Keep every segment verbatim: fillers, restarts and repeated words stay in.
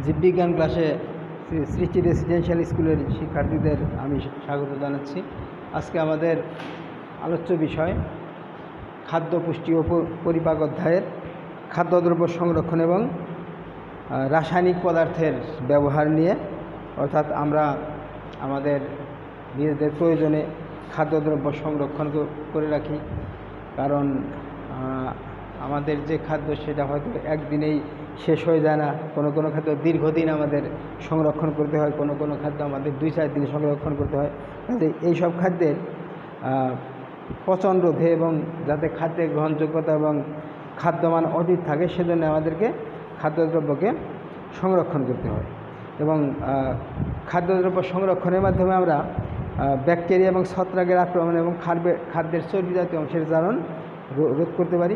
জীববিজ্ঞান ক্লাসে সৃষ্টি রেসিডেন্সিয়াল স্কুলের শিক্ষার্থীদের আমি স্বাগত জানাচ্ছি। আজকে আমাদের আলোচ্য বিষয় খাদ্য পুষ্টি ও পরিপাক অধ্যায়ের খাদ্যদ্রব্য সংরক্ষণ এবং রাসায়নিক পদার্থের ব্যবহার নিয়ে, অর্থাৎ আমরা আমাদের নিজেদের প্রয়োজনে খাদ্যদ্রব্য সংরক্ষণ করে রাখি, কারণ আমাদের যে খাদ্য সেটা হয়তো একদিনেই শেষ হয়ে যায় না। কোনো কোনো খাদ্য দীর্ঘদিন আমাদের সংরক্ষণ করতে হয়, কোনো কোনো খাদ্য আমাদের দুই চার দিন সংরক্ষণ করতে হয়। কাজে এইসব খাদ্যের পচন রোধে এবং যাতে খাদ্যের গ্রহণযোগ্যতা এবং খাদ্যমান অধিক থাকে, সেজন্য আমাদেরকে খাদ্যদ্রব্যকে সংরক্ষণ করতে হয়। এবং খাদ্যদ্রব্য সংরক্ষণের মাধ্যমে আমরা ব্যাকটেরিয়া এবং ছত্রাকের আক্রমণ এবং খাদ্যের চর্বি জাতীয় অংশের জারণ রোধ করতে পারি।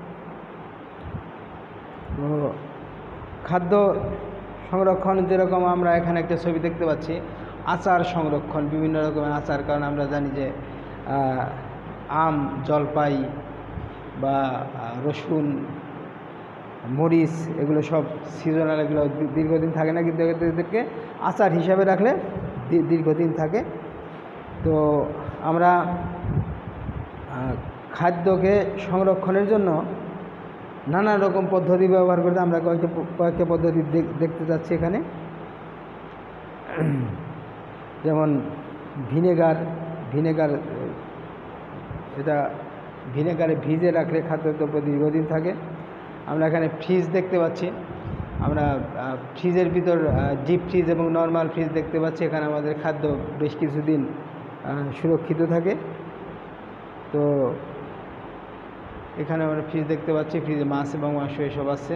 তো খাদ্য সংরক্ষণ যেরকম আমরা এখানে একটা ছবি দেখতে পাচ্ছি, আচার সংরক্ষণ, বিভিন্ন রকমের আচার, কারণ আমরা জানি যে আম, জলপাই বা রসুন, মরিচ এগুলো সব সিজনাল, এগুলো দীর্ঘদিন থাকে না, কিন্তু এদেরকে আচার হিসাবে রাখলে দীর্ঘদিন থাকে। তো আমরা খাদ্যকে সংরক্ষণের জন্য নানা রকম পদ্ধতি ব্যবহার করতে আমরা কয়েকটা কয়েকটা পদ্ধতি দেখতে যাচ্ছি এখানে। যেমন ভিনেগার ভিনেগার এটা ভিনেগারে ভিজে রাখলে খাদ্যদ্রব্য দীর্ঘদিন থাকে। আমরা এখানে ফ্রিজ দেখতে পাচ্ছি, আমরা ফ্রিজের ভিতর ডিপ ফ্রিজ এবং নর্মাল ফ্রিজ দেখতে পাচ্ছি। এখানে আমাদের খাদ্য বেশ কিছুদিন সুরক্ষিত থাকে। তো এখানে আমরা ফ্রিজ দেখতে পাচ্ছি, ফ্রিজে মাছ এবং মাংস এসব আছে।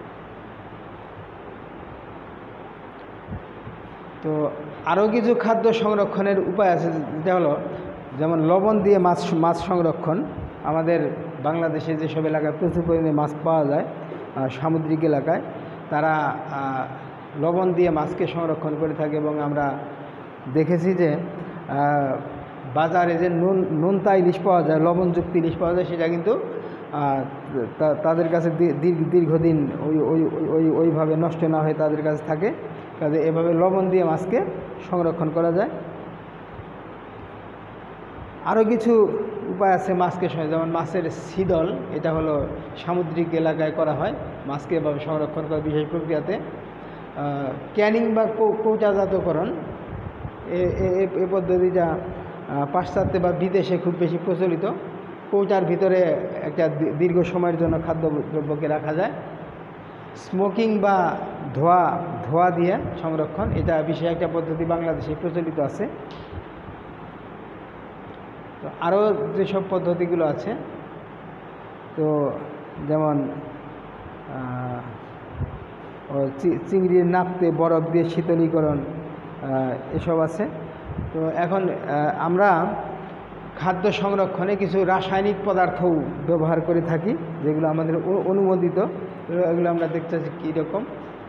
তো আরও কিছু খাদ্য সংরক্ষণের উপায় আছে, যেটা হলো যেমন লবণ দিয়ে মাছ মাছ সংরক্ষণ। আমাদের বাংলাদেশে যেসব এলাকায় প্রচুর পরিমাণে মাছ পাওয়া যায়, সামুদ্রিক এলাকায়, তারা লবণ দিয়ে মাছকে সংরক্ষণ করে থাকে। এবং আমরা দেখেছি যে বাজারে যে নুন নুনতা ইলিশ পাওয়া যায়, লবণযুক্ত ইলিশ পাওয়া যায়, সেটা কিন্তু তাদের কাছে দীর্ঘদিন ওই ওই ওই ওইভাবে নষ্ট না হয়ে তাদের কাছে থাকে। কাজে এভাবে লবণ দিয়ে মাছকে সংরক্ষণ করা যায়। আরও কিছু উপায় আছে মাছকে, যেমন মাছের শীতল, এটা হলো সামুদ্রিক এলাকায় করা হয়, মাছকে এভাবে সংরক্ষণ করা বিশেষ প্রক্রিয়াতে। ক্যানিং বা কৌটাজাতকরণ, এ পদ্ধতিটা পাশ্চাত্যে বা বিদেশে খুব বেশি প্রচলিত। কৌটার ভিতরে একটা দীর্ঘ সময়ের জন্য খাদ্যদ্রব্যকে রাখা যায়। স্মোকিং বা ধোয়া ধোয়া দিয়ে সংরক্ষণ, এটা বিশেষ একটা পদ্ধতি বাংলাদেশে প্রচলিত আছে। তো আরও যেসব পদ্ধতিগুলো আছে, তো যেমন চিংড়ির নাপতে বরফ দিয়ে শীতলীকরণ, এসব আছে। তো এখন আমরা খাদ্য সংরক্ষণে কিছু রাসায়নিক পদার্থও ব্যবহার করে থাকি, যেগুলো আমাদের অনুমোদিত। এগুলো আমরা দেখতে চাচ্ছি কীরকম।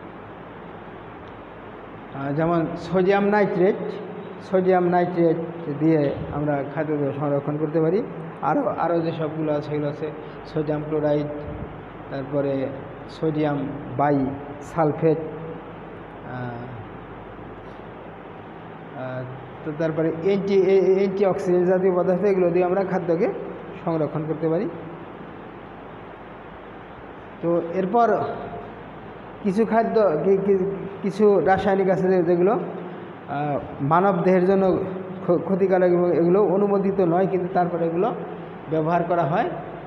যেমন সোডিয়াম নাইট্রেট সোডিয়াম নাইট্রেট দিয়ে আমরা খাদ্য সংরক্ষণ করতে পারি। আরও আরও যে সবগুলো আছে সেগুলো আছে সোডিয়াম ক্লোরাইড, তারপরে সোডিয়াম বাই সালফেট, তো তারপরে অ্যান্টি অ্যান্টি অক্সিডেন্ট জাতীয় পদার্থ, এগুলো দিয়ে আমরা খাদ্যকে সংরক্ষণ করতে পারি। তো এরপর কিছু খাদ্য কিছু রাসায়নিক আছে যেগুলো মানব দেহের জন্য ক্ষতিকারক এবং এগুলো অনুমোদিত নয়, কিন্তু তারপরে এগুলো ব্যবহার করা হয়।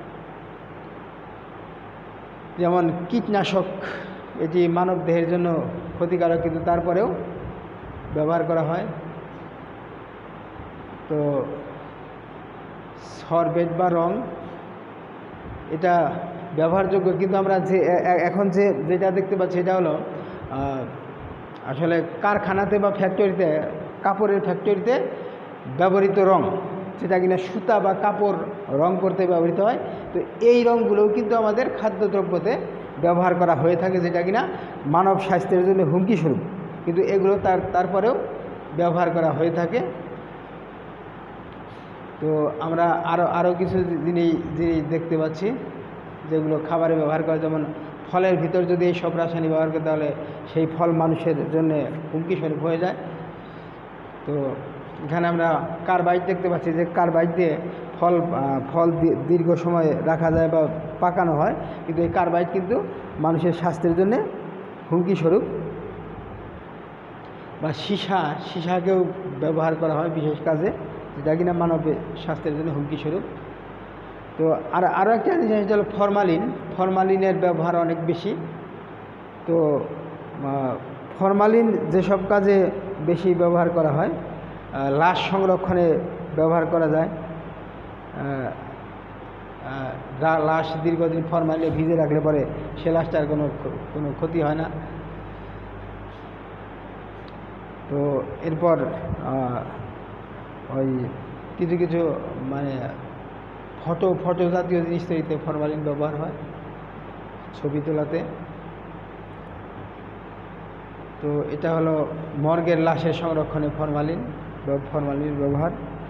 যেমন কীটনাশক, এটি মানব দেহের জন্য ক্ষতিকারক, কিন্তু তারপরেও ব্যবহার করা হয়। তো সরবেট বা রং, এটা ব্যবহারযোগ্য, কিন্তু আমরা যে এখন যে যেটা দেখতে পাচ্ছি, এটা হলো আসলে কারখানাতে বা ফ্যাক্টরিতে, কাপড়ের ফ্যাক্টরিতে ব্যবহৃত রং, যেটা কিনা সুতা বা কাপড় রং করতে ব্যবহৃত হয়। তো এই রঙগুলোও কিন্তু আমাদের খাদ্যদ্রব্যতে ব্যবহার করা হয়ে থাকে, যেটা কিনা মানব স্বাস্থ্যের জন্য হুমকি স্বরূপ, কিন্তু এগুলো তার তারপরেও ব্যবহার করা হয়ে থাকে। তো আমরা আরও আরও কিছু জিনিস জিনিস দেখতে পাচ্ছি যেগুলো খাবারে ব্যবহার করা, যেমন ফলের ভিতর যদি এই সব রাসায়নিক ব্যবহার করে তাহলে সেই ফল মানুষের জন্য হুমকি স্বরূপ হয়ে যায়। তো এখানে আমরা কার্বাইড দেখতে পাচ্ছি যে কার্বাইড দিয়ে ফল ফল দীর্ঘ সময় রাখা যায় বা পাকানো হয়, কিন্তু এই কার্বাইড কিন্তু মানুষের স্বাস্থ্যের জন্য হুমকি স্বরূপ। বা সীসা সীসাকেও ব্যবহার করা হয় বিশেষ কাজে, যেটা কিনা মানব স্বাস্থ্যের জন্য হুমকি স্বরূপ। তো আর আরও একটা জিনিস হলো ফরমালিন। ফরমালিনের ব্যবহার অনেক বেশি। তো ফরমালিন যেসব কাজে বেশি ব্যবহার করা হয়, লাশ সংরক্ষণে ব্যবহার করা যায়। লাশ দীর্ঘদিন ফরমালিনে ভিজে রাখলে পরে সে লাশটার কোনো কোনো ক্ষতি হয় না। তো এরপর ওই কিছু কিছু মানে ফটো ফটো জাতীয় জিনিস তৈরিতে ফরমালিন ব্যবহার হয়, ছবি তোলাতে। তো এটা হলো মর্গের লাশের সংরক্ষণে ফরমালিন ফরমালিনের ব্যবহার।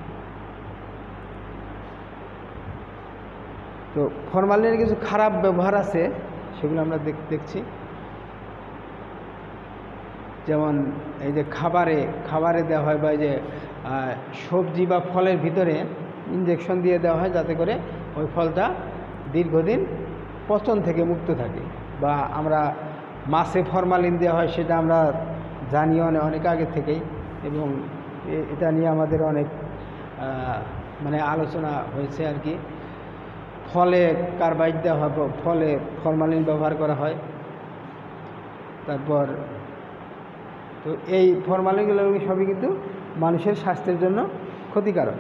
তো ফরমালিনের কিছু খারাপ ব্যবহার আছে, সেগুলো আমরা দেখছি। যেমন এই যে খাবারে খাবারে দেওয়া হয়, বা এই যে সবজি বা ফলের ভিতরে ইঞ্জেকশন দিয়ে দেওয়া হয় যাতে করে ওই ফলটা দীর্ঘদিন পচন থেকে মুক্ত থাকে। বা আমরা মাছে ফরমালিন দেওয়া হয়, সেটা আমরা জানি অনেক অনেক আগে থেকেই, এবং এটা নিয়ে আমাদের অনেক মানে আলোচনা হয়েছে আর কি। ফলে কার্বাইড দেওয়া হয়, ফলে ফরমালিন ব্যবহার করা হয়। তারপর তো এই ফরমালিনগুলো সবই কিন্তু মানুষের স্বাস্থ্যের জন্য ক্ষতিকারক।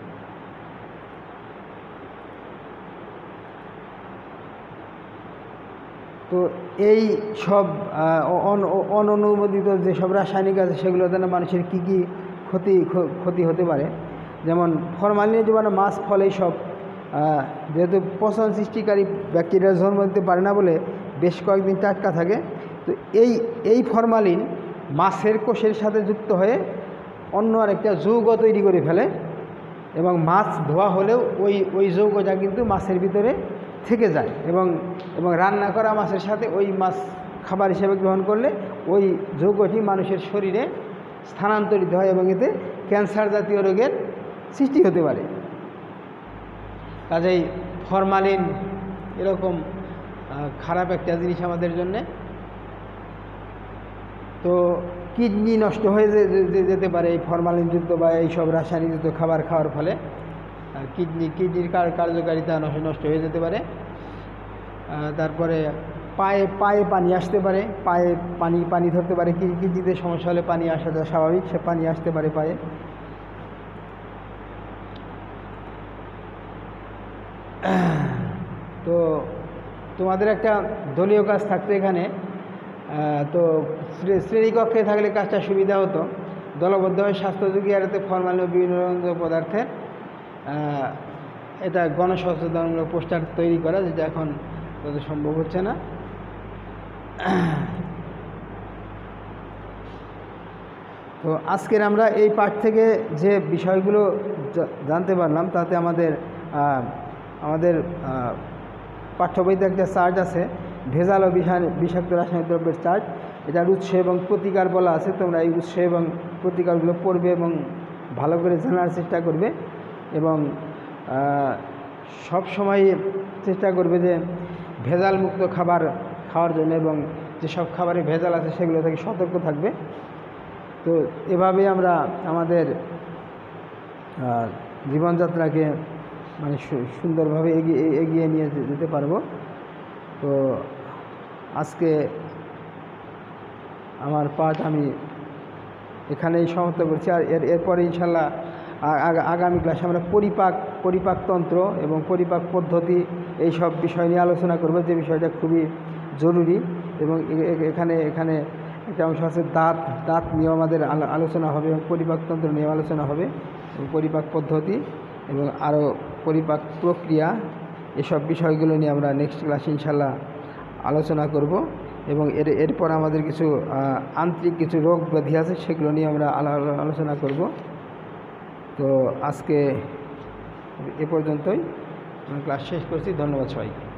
তো এই সব অননুমোদিত যেসব রাসায়নিক আছে সেগুলো দ্বারা মানুষের কী কী ক্ষতি ক্ষতি হতে পারে, যেমন ফরমালিনের জীবাণু মাছ ফল এইসব যেহেতু পচন সৃষ্টিকারী ব্যাকটেরিয়া জন্ম দিতে পারে না বলে বেশ কয়েকদিন টাটকা থাকে। তো এই এই ফরমালিন মাছের কোষের সাথে যুক্ত হয়ে অন্য আরেকটা যৌগ তৈরি করে ফেলে, এবং মাছ ধোয়া হলেও ওই ওই যৌগটা কিন্তু মাছের ভিতরে থেকে যায়, এবং এবং রান্না করা মাছের সাথে ওই মাছ খাবার হিসেবে গ্রহণ করলে ওই যৌগটি মানুষের শরীরে স্থানান্তরিত হয়, এবং এতে ক্যান্সার জাতীয় রোগের সৃষ্টি হতে পারে। কাজেই ফরমালিন এরকম খারাপ একটা জিনিস আমাদের জন্যে। তো কিডনি নষ্ট হয়ে যেতে পারে এই ফরমালিনযুক্ত বা এইসব রাসায়নিকযুক্ত খাবার খাওয়ার ফলে। কিডনি কিডনির কার্যকারিতা নষ্ট হয়ে যেতে পারে। তারপরে পায়ে পায়ে পানি আসতে পারে, পায়ে পানি পানি ধরতে পারে। কিডনিতে সমস্যা হলে পানি আসাটা স্বাভাবিক, সে পানি আসতে পারে পায়ে। তো তোমাদের একটা দলীয় কাজ থাকতো এখানে, তো শ্রেণীকক্ষে থাকলে কাজটা সুবিধা হতো। দলবদ্ধভাবে স্বাস্থ্যঝুঁকি এড়াতে ফরমালিন বিভিন্ন রকম পদার্থের এটা গণসচেতনমূলক পোস্টার তৈরি করা, যেটা এখন তাদের সম্ভব হচ্ছে না। তো আজকের আমরা এই পাঠ থেকে যে বিষয়গুলো জানতে পারলাম, তাতে আমাদের আমাদের পাঠ্য বইতে একটা চার্ট আছে, ভেজাল ও বিষাক্ত রাসায়নিক দ্রব্যের চার্ট। এটার উৎস এবং প্রতিকার বলা আছে। তোমরা এই উৎস এবং প্রতিকারগুলো পড়বে এবং ভালো করে জানার চেষ্টা করবে, এবং সব সময় চেষ্টা করবে যে ভেজাল মুক্ত খাবার খাওয়ার জন্য, এবং যেসব খাবারে ভেজাল আছে সেগুলো থেকে সতর্ক থাকবে। তো এভাবে আমরা আমাদের জীবনযাত্রাকে মানে সুন্দরভাবে এগিয়ে এগিয়ে নিয়ে যেতে পারবো। তো আজকে আমার পাঠ আমি এখানেই সমাপ্ত করছি। আর এর এরপরে ইনশাল্লাহ আগামী ক্লাসে আমরা পরিপাক পরিপাকতন্ত্র এবং পরিপাক পদ্ধতি এই সব বিষয় নিয়ে আলোচনা করব, যে বিষয়টা খুবই জরুরি। এবং এখানে এখানে একটা অংশ আছে দাঁত দাঁত নিয়ে আমাদের আলোচনা হবে, এবং পরিপাকতন্ত্র নিয়ে আলোচনা হবে, এবং পরিপাক পদ্ধতি এবং আরও পরিপাক প্রক্রিয়া, এসব বিষয়গুলো নিয়ে আমরা নেক্সট ক্লাসে ইনশাল্লাহ আলোচনা করব। এবং এর এরপর আমাদের কিছু আন্তরিক কিছু রোগ ব্যাধি আছে, সেগুলো নিয়ে আমরা আলোচনা করব। তো আজকে এ পর্যন্তই ক্লাস শেষ করছি। ধন্যবাদ সবাইকে।